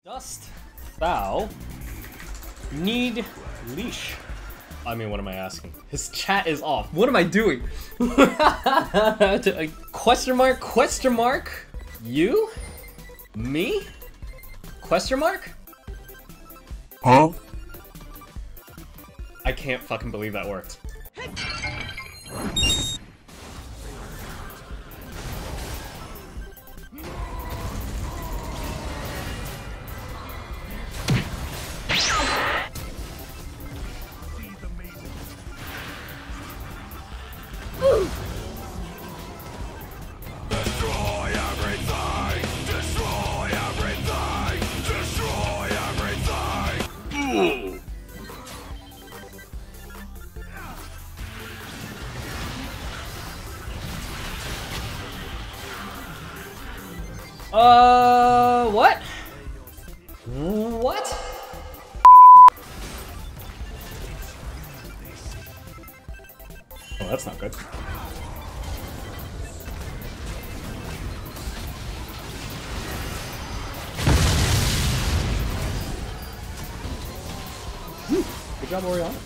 Dust, foul, need leash. I mean, what am I asking? His chat is off. What am I doing? Question mark? Question mark? You? Me? Question mark? Huh? I can't fucking believe that worked. Destroy everything! Destroy everything! Destroy everything! What? What? Oh, that's not good. Good job, Oriana.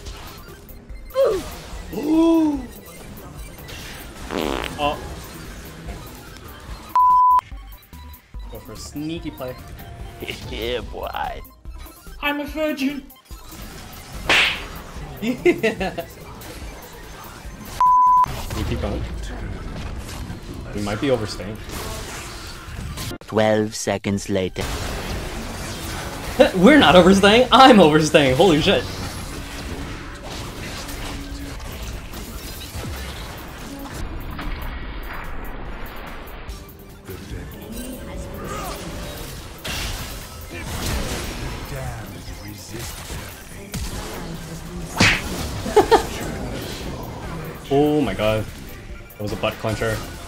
Ooh. Oh. Go for a sneaky play. Yeah, boy. I'm a virgin. Yeah. We keep going. We might be overstaying. 12 seconds later. We're not overstaying. I'm overstaying. Holy shit. Oh my god. That was a butt clencher.